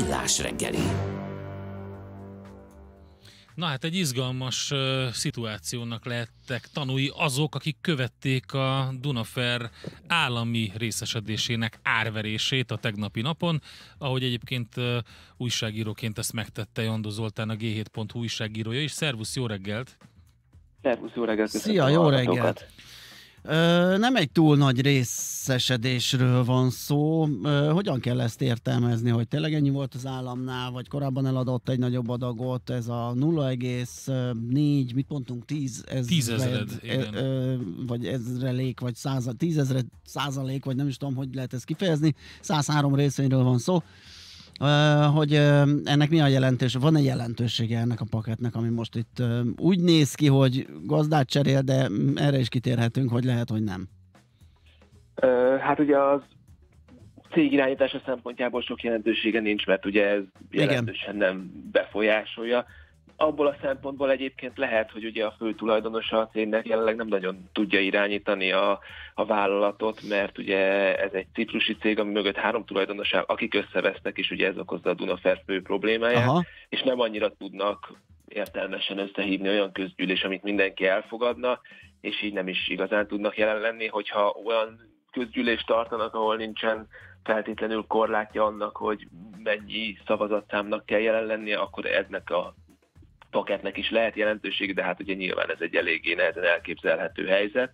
Millás reggeli. Na hát egy izgalmas szituációnak lehettek tanúi azok, akik követték a Dunafer állami részesedésének árverését a tegnapi napon, ahogy egyébként újságíróként ezt megtette Jandó Zoltán, a G7.hu újságírója is. Szervusz, jó reggelt! Szervusz, jó reggelt! Szia, jó reggelt! Nem egy túl nagy részesedésről van szó. Hogyan kell ezt értelmezni, hogy tényleg ennyi volt az államnál, vagy korábban eladott egy nagyobb adagot, ez a 0,4, mit mondtunk, 10 ezred, vagy ezrelék, vagy 10 ezred százalék, vagy nem is tudom, hogy lehet ezt kifejezni, 103 részvényről van szó, hogy ennek mi a jelentős, van-e jelentősége ennek a paketnek, ami most itt úgy néz ki, hogy gazdát cserél, de erre is kitérhetünk, hogy lehet, hogy nem. Hát ugye az cég irányítása szempontjából sok jelentősége nincs, mert ugye ez jelentősen nem befolyásolja. Abból a szempontból egyébként lehet, hogy ugye a fő tulajdonosa a cégnek jelenleg nem nagyon tudja irányítani a vállalatot, mert ugye ez egy ciprusi cég, ami mögött 3 tulajdonos, akik összevesznek, és ugye ez okozza a Dunafer fő problémáját, aha, és nem annyira tudnak értelmesen összehívni olyan közgyűlés, amit mindenki elfogadna, és így nem is igazán tudnak jelen lenni, hogyha olyan közgyűlést tartanak, ahol nincsen feltétlenül korlátja annak, hogy mennyi szavazatszámnak kell jelen lennie, akkor ennek a paketnek is lehet jelentőség, de hát ugye nyilván ez egy eléggé nehezen elképzelhető helyzet.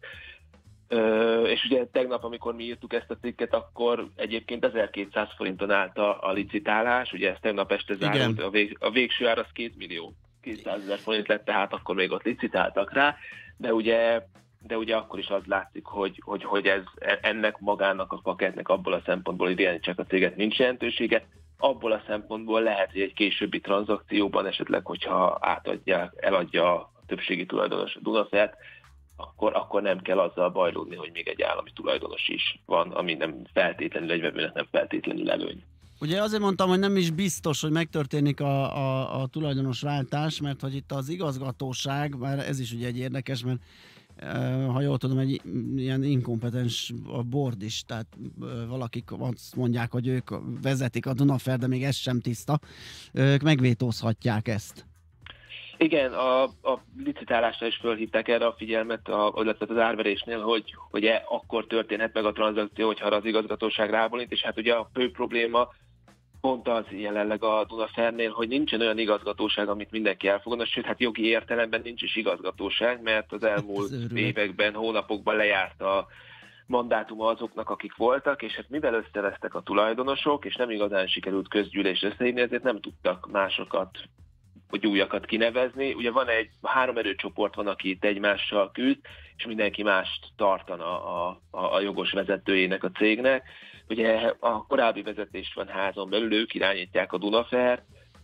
És ugye tegnap, amikor mi írtuk ezt a cikket, akkor egyébként 1200 forinton állt a licitálás, ugye ez tegnap este zárult, a végső ár az 2 millió 200 000 forint lett, tehát akkor még ott licitáltak rá, de ugye akkor is az látszik, hogy ez ennek magának a paketnek abból a szempontból, hogy irányítsák a céget, nincs jelentősége. Abból a szempontból lehet, hogy egy későbbi tranzakcióban esetleg, hogyha eladja a többségi tulajdonos a Dunafert, akkor nem kell azzal bajlódni, hogy még egy állami tulajdonos is van, ami nem feltétlenül egy vevőnek nem feltétlenül előny. Ugye azért mondtam, hogy nem is biztos, hogy megtörténik a tulajdonosváltás, mert hogy itt az igazgatóság, már ez is ugye egy érdekes, mert ha jól tudom, egy ilyen inkompetens a board is, tehát valakik azt mondják, hogy ők vezetik a Dunafer, de még ez sem tiszta, ők megvétózhatják ezt. Igen, a licitálásra is fölhívták erre a figyelmet, illetve az árverésnél, hogy akkor történhet meg a tranzakció, hogyha az igazgatóság rábólint, és hát ugye a fő probléma pont az jelenleg a Dunafernél, hogy nincsen olyan igazgatóság, amit mindenki elfogadna, sőt, hát jogi értelemben nincs is igazgatóság, mert az elmúlt években, hónapokban lejárt a mandátuma azoknak, akik voltak, és hát mivel összevesztek a tulajdonosok, és nem igazán sikerült közgyűlés összehívni, ezért nem tudtak másokat vagy újakat kinevezni. Ugye van 3 erőcsoport van, aki itt egymással küzd, és mindenki mást tartana a jogos vezetőjének a cégnek. Ugye a korábbi vezetés van házon belül, ők irányítják a Dunafert,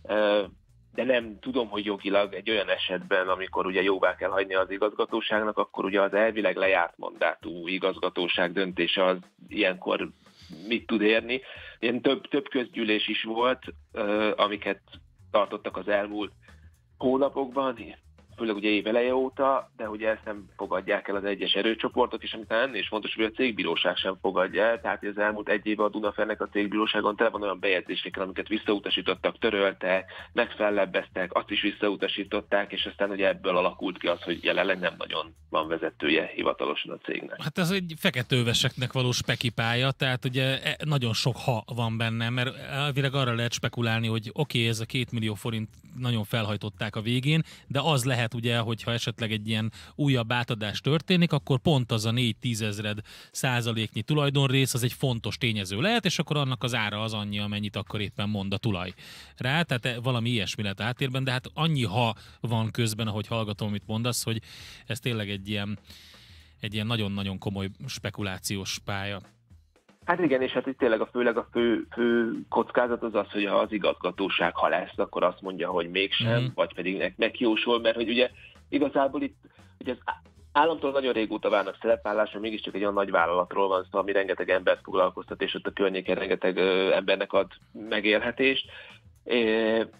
de nem tudom, hogy jogilag egy olyan esetben, amikor ugye jóvá kell hagyni az igazgatóságnak, akkor ugye az elvileg lejárt mandátumú igazgatóság döntése az ilyenkor mit tud érni. Ilyen több közgyűlés is volt, amiket tartottak az elmúlt hónapokban, főleg ugye éveleje óta, de ugye ezt nem fogadják el az egyes erőcsoportok, és amit ennél is fontos, hogy a cégbíróság sem fogadja el, tehát az elmúlt egy évben a Dunafernek a cégbíróságon tele van olyan bejegyzésekkel, amiket visszautasítottak, töröltek, megfellebbeztek, azt is visszautasították, és aztán ugye ebből alakult ki az, hogy jelenleg nem nagyon van vezetője hivatalosan a cégnek. Hát ez egy feketőveseknek való spekipálya, tehát ugye nagyon sok ha van benne, mert elvileg arra lehet spekulálni, hogy oké, ez a 2 millió forint nagyon felhajtották a végén, de az lehet ugye, hogyha esetleg egy ilyen újabb átadás történik, akkor pont az a 4-10 ezred százaléknyi tulajdonrész az egy fontos tényező lehet, és akkor annak az ára az annyi, amennyit akkor éppen mond a tulaj rá, tehát valami ilyesmi lehet a háttérben, de hát annyi ha van közben, ahogy hallgatom, amit mondasz, hogy ez tényleg egy ilyen nagyon-nagyon komoly spekulációs pálya. Hát igen, és hát itt tényleg főleg a fő kockázat az, hogy ha az igazgatóság, ha lesz, akkor azt mondja, hogy mégsem, vagy pedig megjósol, mert hogy ugye igazából itt ugye az államtól nagyon régóta várnak szerepállásra, mégiscsak egy olyan nagy vállalatról van szó, ami rengeteg embert foglalkoztat, és ott a környéken rengeteg embernek ad megélhetést.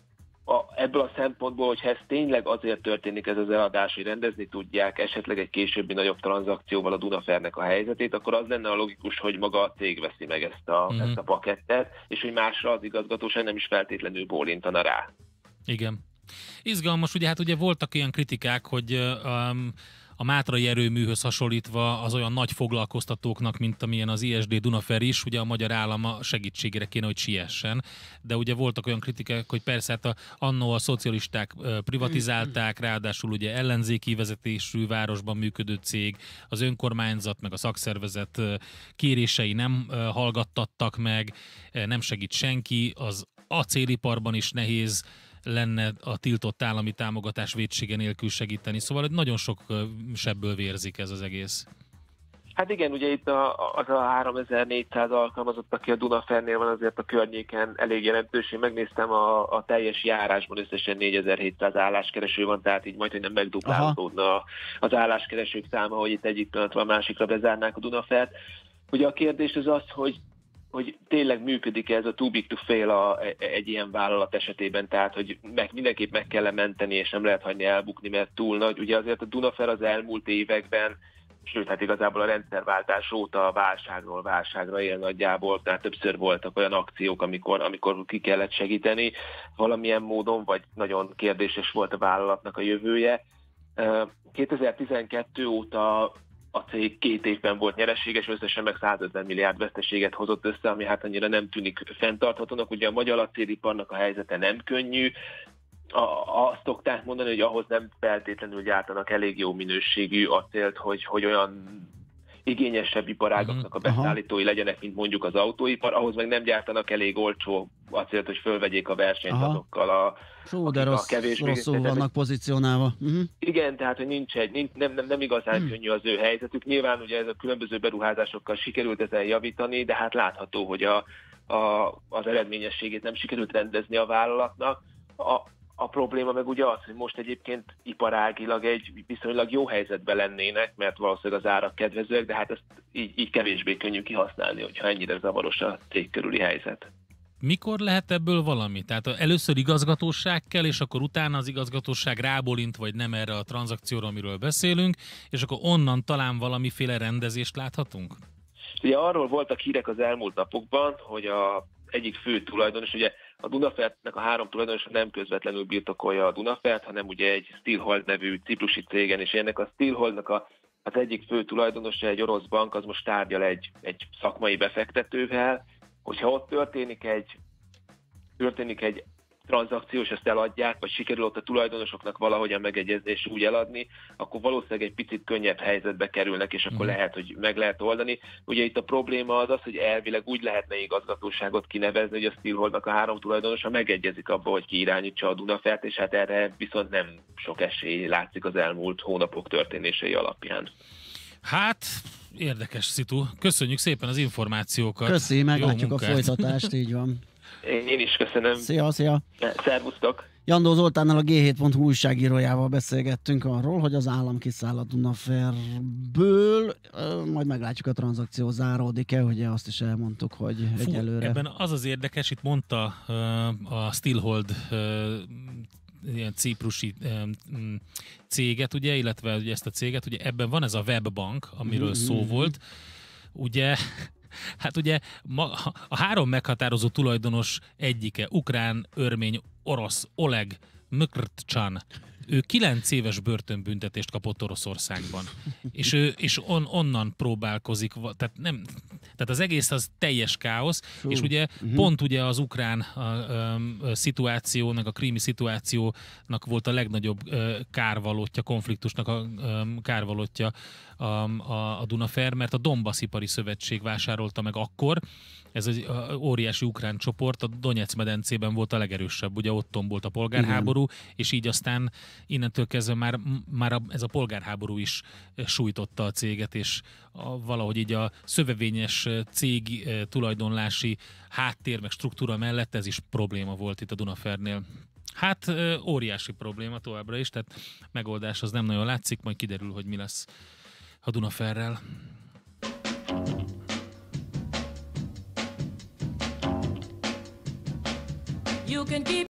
ebből a szempontból, hogyha ez tényleg azért történik ez az eladás, hogy rendezni tudják esetleg egy későbbi nagyobb tranzakcióval a Dunafernek a helyzetét, akkor az lenne a logikus, hogy maga a cég veszi meg ezt a pakettet, és hogy másra az igazgatóság nem is feltétlenül bólintana rá. Igen. Izgalmas, ugye ugye voltak ilyen kritikák, hogy a mátrai erőműhöz hasonlítva az olyan nagy foglalkoztatóknak, mint amilyen az ISD Dunafer is, ugye a magyar állam segítségére kéne, hogy siessen, de ugye voltak olyan kritikák, hogy persze annó a szocialisták privatizálták, ráadásul ugye ellenzéki vezetésű városban működő cég, az önkormányzat meg a szakszervezet kérései nem hallgattattak meg, nem segít senki, az acéliparban is nehéz lenne a tiltott állami támogatás vétsége nélkül segíteni. Szóval nagyon sok sebből vérzik ez az egész. Hát igen, ugye itt az a 3400 alkalmazott, aki a Dunafernél van, azért a környéken elég jelentős. Én megnéztem a teljes járásban összesen 4700 álláskereső van, tehát így majd, hogy nem megduplálódna az álláskeresők száma, hogy itt egyik pillanatra a másikra bezárnák a Dunafert. Ugye a kérdés az, hogy tényleg működik ez a too big to fail egy ilyen vállalat esetében, tehát hogy mindenképp meg kell menteni, és nem lehet hagyni elbukni, mert túl nagy. Ugye azért a Dunafer az elmúlt években, sőt, hát igazából a rendszerváltás óta válságról válságra él nagyjából, tehát többször voltak olyan akciók, amikor ki kellett segíteni valamilyen módon, vagy nagyon kérdéses volt a vállalatnak a jövője. 2012 óta a cég 2 évben volt nyereséges, összesen meg 150 milliárd veszteséget hozott össze, ami hát annyira nem tűnik fenntarthatónak. Ugye a magyar acéliparnak a helyzete nem könnyű. Azt szokták mondani, hogy ahhoz nem feltétlenül gyártanak elég jó minőségű acélt, hogy olyan igényesebb iparágaknak a beszállítói legyenek, mint mondjuk az autóipar, ahhoz meg nem gyártanak elég olcsó acélt, hogy fölvegyék a versenyt azokkal a kevésbé... rosszul vannak pozícionálva. Igen, tehát hogy nem igazán könnyű az ő helyzetük. Nyilván ugye ez a különböző beruházásokkal sikerült ezen javítani, de hát látható, hogy az eredményességét nem sikerült rendezni a vállalatnak. A probléma meg ugye az, hogy most egyébként iparágilag egy viszonylag jó helyzetben lennének, mert valószínűleg az árak kedvezőek, de hát ezt így kevésbé könnyű kihasználni, hogyha ennyire zavaros a cég körüli helyzet. Mikor lehet ebből valami? Tehát először igazgatóság kell, és akkor utána az igazgatóság rábólint, vagy nem erre a tranzakcióra, amiről beszélünk, és akkor onnan talán valamiféle rendezést láthatunk? Ugye arról voltak hírek az elmúlt napokban, hogy egyik fő tulajdonos, ugye a Dunafertnek a 3 tulajdonosa nem közvetlenül birtokolja a Dunafert, hanem ugye egy Steelhold nevű ciprusi cégen, és ennek a Steelholdnak az egyik fő tulajdonosa, egy orosz bank, az most tárgyal egy szakmai befektetővel, hogyha ott történik egy tranzakció, és ezt eladják, vagy sikerül ott a tulajdonosoknak valahogyan megegyezni és úgy eladni, akkor valószínűleg egy picit könnyebb helyzetbe kerülnek, és akkor lehet, hogy meg lehet oldani. Ugye itt a probléma az, hogy elvileg úgy lehetne igazgatóságot kinevezni, hogy a Steelholdnak a 3 tulajdonosa megegyezik abba, hogy ki irányítsa a Dunafert, és hát erre viszont nem sok esély látszik az elmúlt hónapok történései alapján. Hát, érdekes szitu. Köszönjük szépen az információkat. Köszi, meglátjuk a folytatást, így van. Én is köszönöm. Szia! Szervusztok! Jandó Zoltánnal, a G7.hu újságírójával beszélgettünk arról, hogy az állam kiszáll a Dunaferből, majd meglátjuk, a tranzakció záródik-e, ugye azt is elmondtuk, hogy egyelőre... Ebben az érdekes, itt mondta a Steelhold ilyen ciprusi céget, ugye, illetve ugye ezt a céget, ugye ebben van ez a webbank, amiről szó volt, ugye. Hát ugye a 3 meghatározó tulajdonos egyike, ukrán, örmény, orosz, Oleg Mkrtchan. Ő 9 éves börtönbüntetést kapott Oroszországban. És onnan próbálkozik, tehát az egész az teljes káosz, és ugye pont ugye az ukrán szituációnak, a krími szituációnak volt a legnagyobb kárvalótja, konfliktusnak a kárvalótja a Dunafer, mert a Donbass Ipari Szövetség vásárolta meg akkor. Ez az óriási ukrán csoport, a Donetsz medencében volt a legerősebb, ugye ott tombolt a polgárháború, és így aztán innentől kezdve már ez a polgárháború is sújtotta a céget, és valahogy így a szövevényes cég tulajdonlási háttér meg struktúra mellett ez is probléma volt itt a Dunafernél. Hát óriási probléma továbbra is, tehát megoldás az nem nagyon látszik, majd kiderül, hogy mi lesz a Dunaferrel. You can keep